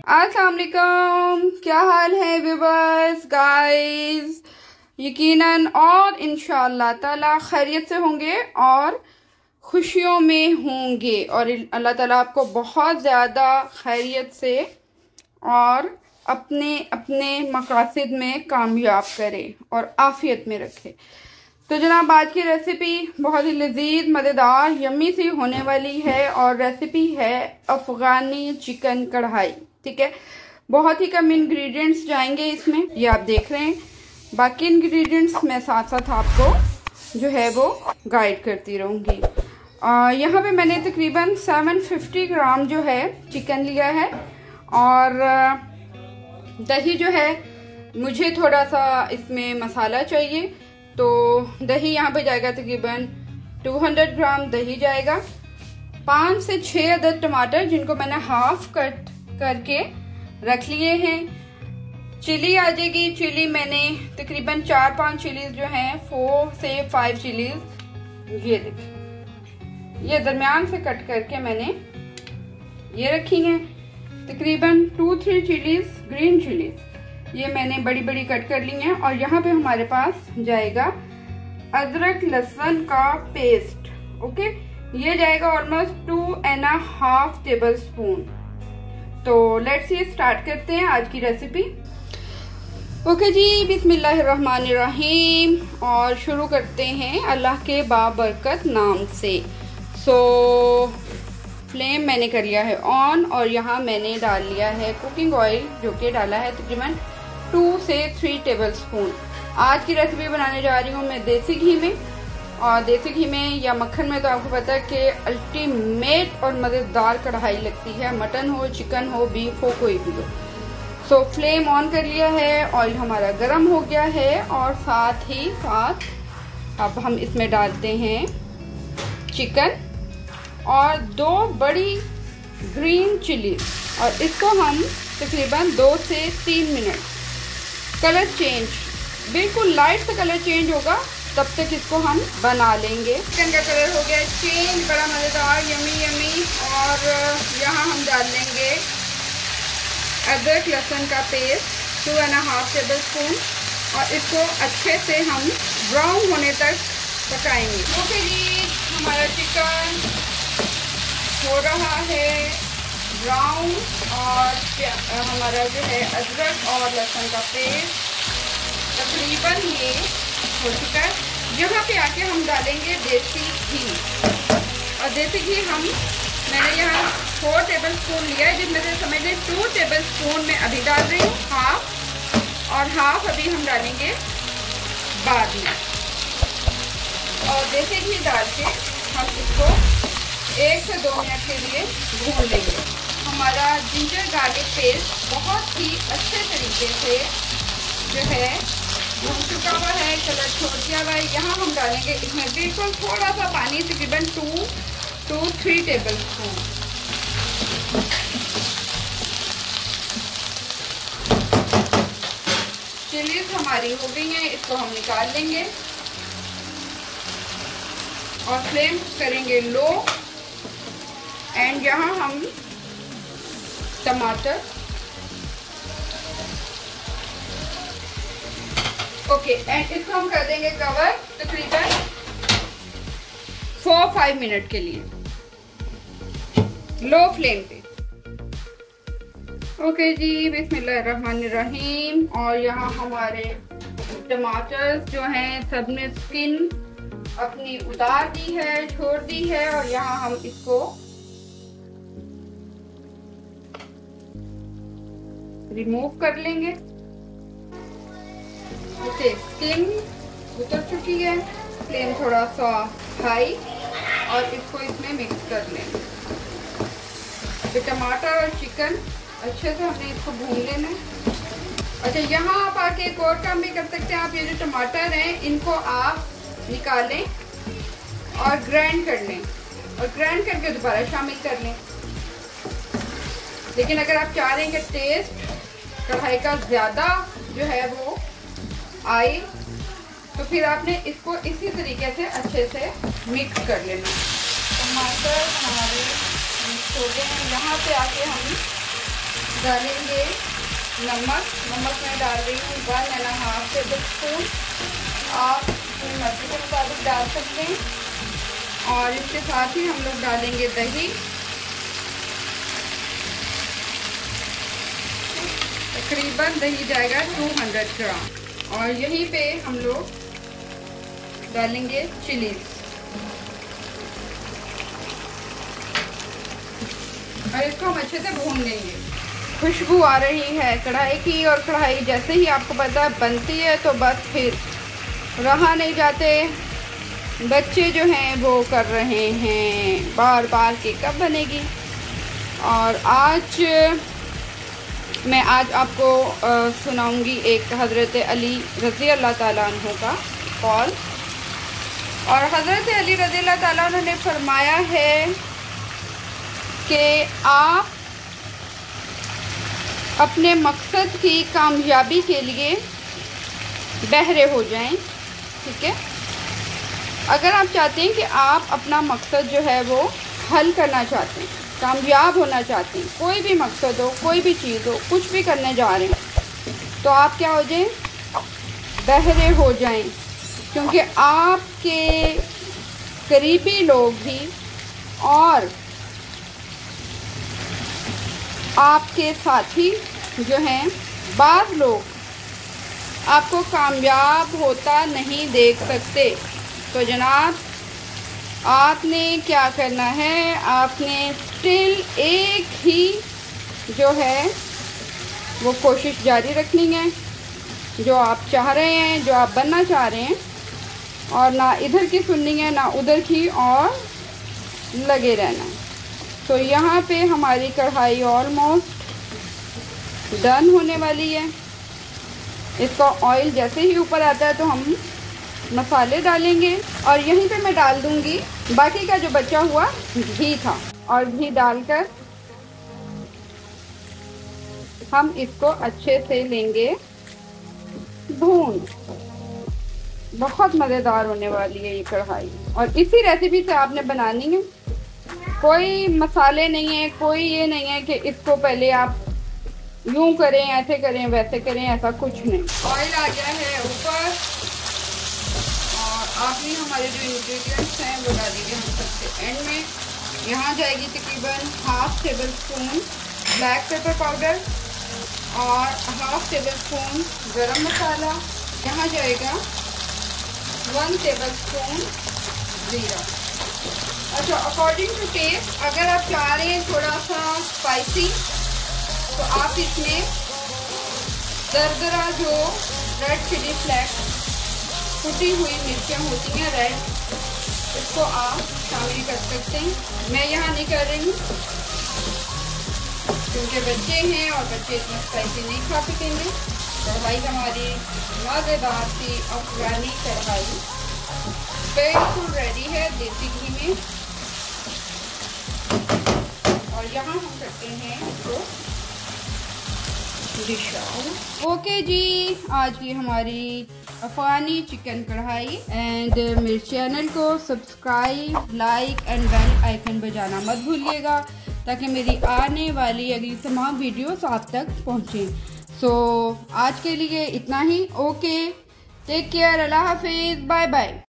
अस्सलाम वालेकुम, क्या हाल है व्यूअर्स गाइस। यकीनन और इंशाअल्लाह ताला खैरियत से होंगे और खुशियों में होंगे और अल्लाह ताला आपको बहुत ज़्यादा खैरियत से और अपने अपने मकासद में कामयाब करे और आफियत में रखे। तो जनाब आज की रेसिपी बहुत ही लजीज मज़ेदार यम्मी सी होने वाली है और रेसिपी है अफ़गानी चिकन कढ़ाई। ठीक है, बहुत ही कम इंग्रेडिएंट्स जाएंगे इसमें, ये आप देख रहे हैं। बाकी इंग्रेडिएंट्स मैं साथ साथ आपको जो है वो गाइड करती रहूँगी। यहाँ पे मैंने तकरीबन 750 ग्राम जो है चिकन लिया है और दही जो है मुझे थोड़ा सा इसमें मसाला चाहिए, तो दही यहाँ पे जाएगा तकरीबन 200 ग्राम दही जाएगा। 5 से 6 अदद टमाटर जिनको मैंने हाफ कट करके रख लिए हैं। चिली आ जाएगी, चिली मैंने तकरीबन 4-5 चिलीज जो हैं 4 से 5 चिलीज ये देखिए, ये दरमियान से कट करके मैंने ये रखी हैं। तकरीबन 2-3 चिलीज ग्रीन चिलीज ये मैंने बड़ी बड़ी कट कर ली हैं। और यहाँ पे हमारे पास जाएगा अदरक लहसुन का पेस्ट। ओके, ये जाएगा ऑलमोस्ट 2.5 टेबल स्पून। तो लेट्स ये स्टार्ट करते हैं आज की रेसिपी। ओके जी, बिस्मिल्लाहिर्रहमानिर्रहीम और शुरू करते हैं अल्लाह के बाबरकत नाम से। सो फ्लेम मैंने कर लिया है ऑन और यहाँ मैंने डाल लिया है कुकिंग ऑयल, जो कि डाला है तकरीबन 2 से 3 टेबल स्पून। आज की रेसिपी बनाने जा रही हूँ मैं देसी घी में, और देसी घी में या मक्खन में तो आपको पता है कि अल्टीमेट और मज़ेदार कढ़ाई लगती है, मटन हो, चिकन हो, बीफ हो, कोई भी हो। सो फ्लेम ऑन कर लिया है, ऑयल हमारा गर्म हो गया है और साथ ही साथ अब हम इसमें डालते हैं चिकन और 2 बड़ी ग्रीन चिली और इसको हम तकरीबन 2 से 3 मिनट कलर चेंज, बिल्कुल लाइट सा कलर चेंज होगा तब तक इसको हम बना लेंगे। चिकन का कलर हो गया चेंज, बड़ा मज़ेदार यमी यमी। और यहाँ हम डाल लेंगे अदरक लहसुन का पेस्ट 2.5 टेबल स्पून और इसको अच्छे से हम ब्राउन होने तक पकाएंगे। ओके जी, हमारा चिकन हो रहा है ब्राउन और हमारा जो है अदरक और लहसुन का पेस्ट तकरीबन ये हो चुका है। यहाँ पे आके हम डालेंगे देसी घी और देसी घी मैंने यहाँ 4 टेबल स्पून लिया है, जिसमें से समझ लें 2 टेबल स्पून मैं अभी डाल रही हूँ हाफ, और हाफ अभी हम डालेंगे बाद में। और देसी घी डाल के हम इसको 1 से 2 मिनट के लिए भून लेंगे। हमारा जिंजर गार्लिक पेस्ट बहुत ही अच्छे तरीके से जो है भून चुका हुआ है, कलर छोड़ दिया हुआ है। यहाँ हम डालेंगे इसमें बिल्कुल थोड़ा सा पानी, तकरीबन 2 to 3 टेबल स्पून। चिलीज हमारी हो गई हैं, इसको हम निकाल लेंगे और फ्लेम करेंगे लो। एंड यहाँ हम टमाटर ओके एंड इसको हम कर देंगे कवर तकरीबन 4-5 मिनट के लिए लो फ्लेम पे। ओके जी, बिस्मिल्लाहिर्रहमानिर्रहीम। और यहाँ हमारे टमाटर जो हैं सबने स्किन अपनी उतार दी है, छोड़ दी है और यहाँ हम इसको रिमूव कर लेंगे। ओके, स्किन उतर चुकी है, फ्लेम थोड़ा सा हाई और इसको इसमें मिक्स कर लेंगे। तो टमाटर और चिकन अच्छे से हमने इसको भून लेना है। अच्छा, यहाँ आप आके एक और काम भी कर सकते हैं। आप ये जो टमाटर हैं इनको आप निकालें और ग्राइंड कर लें और ग्राइंड करके दोबारा शामिल कर लें। लेकिन अगर आप चाह रहे हैं कि टेस्ट कढ़ाई का ज़्यादा जो है वो आए तो फिर आपने इसको इसी तरीके से अच्छे से मिक्स कर लेना। टमाटर हमारे मिक्स हो गए हैं। यहाँ पे आके हम डालेंगे नमक। नमक मैं डाल रही हूँ 1.5 टेबल स्पून। आप अपनी मर्जी के मुताबिक डाल सकते हैं। और इसके साथ ही हम लोग डालेंगे दही। तकरीबन दही जाएगा 200 ग्राम। और यहीं पे हम लोग डालेंगे चिलीज और इसको हम अच्छे से भून लेंगे। खुशबू आ रही है कढ़ाई की, और कढ़ाई जैसे ही आपको पता है बनती है तो बस फिर रहा नहीं जाते। बच्चे जो हैं वो कर रहे हैं बार बार कि कब बनेगी। और आज मैं आपको सुनाऊंगी एक हज़रत अली रज़ी अल्लाह ताला अन्हु का कौल। और हज़रत अली रज़ी अल्लाह ताला अन्हु ने फरमाया है कि आप अपने मकसद की कामयाबी के लिए बहरे हो जाएं। ठीक है, अगर आप चाहते हैं कि आप अपना मकसद जो है वो हल करना चाहते हैं, कामयाब होना चाहते हैं, कोई भी मकसद हो, कोई भी चीज़ हो, कुछ भी करने जा रहे हैं, तो आप क्या हो जाएं, बहरे हो जाएं। क्योंकि आपके करीबी लोग भी और आपके साथी जो हैं, बाज़ लोग आपको कामयाब होता नहीं देख सकते। तो जनाब आपने क्या करना है, आपने स्टिल एक ही जो है वो कोशिश जारी रखनी है जो आप चाह रहे हैं, जो आप बनना चाह रहे हैं, और ना इधर की सुननी है ना उधर की, और लगे रहना है। तो यहाँ पे हमारी कढ़ाई ऑलमोस्ट डन होने वाली है। इसका ऑयल जैसे ही ऊपर आता है तो हम मसाले डालेंगे। और यहीं पे मैं डाल दूंगी बाकी का जो बचा हुआ घी था, और घी डालकर हम इसको अच्छे से लेंगे भून। बहुत मज़ेदार होने वाली है ये कढ़ाई, और इसी रेसिपी से आपने बनानी है। कोई मसाले नहीं है, कोई ये नहीं है कि इसको पहले आप यूं करें, ऐसे करें, वैसे करें, ऐसा कुछ नहीं। ऑयल आ गया है ऊपर, और आखिरी हमारे जो इंग्रेडिएंट्स हैं वो डालेंगे हम सबसे एंड में। यहाँ जाएगी तकरीबन 1/2 tablespoon black pepper powder और 1/2 टेबल स्पून गरम मसाला। यहाँ जाएगा 1 टेबल स्पून जीरा। अच्छा, अकॉर्डिंग टू टेस्ट, अगर आप चाह रहे हैं थोड़ा सा स्पाइसी तो आप इसमें दरदरा जो रेड चिली फ्लेक्स, कुटी हुई मिर्चें होती हैं रेड, इसको आप शामिल कर सकते हैं। मैं यहाँ नहीं कर रही हूँ क्योंकि बच्चे हैं और बच्चे इतना स्पाइसी नहीं खा सकेंगे। कढ़ाई हमारी मज़ेदार सी अफगानी कढ़ाई बिल्कुल रेडी है देसी घी में। और यहाँ हम करते हैं इसको डिश आउट। ओके जी, आज की हमारी अफगानी चिकन कढ़ाई। एंड मेरे चैनल को subscribe, like and bell icon बजाना मत भूलिएगा ताकि मेरी आने वाली अगली तमाम वीडियोस आप तक पहुँचें। सो आज के लिए इतना ही। ओके, टेक केयर, अल्लाह हाफिज़, बाय बाय।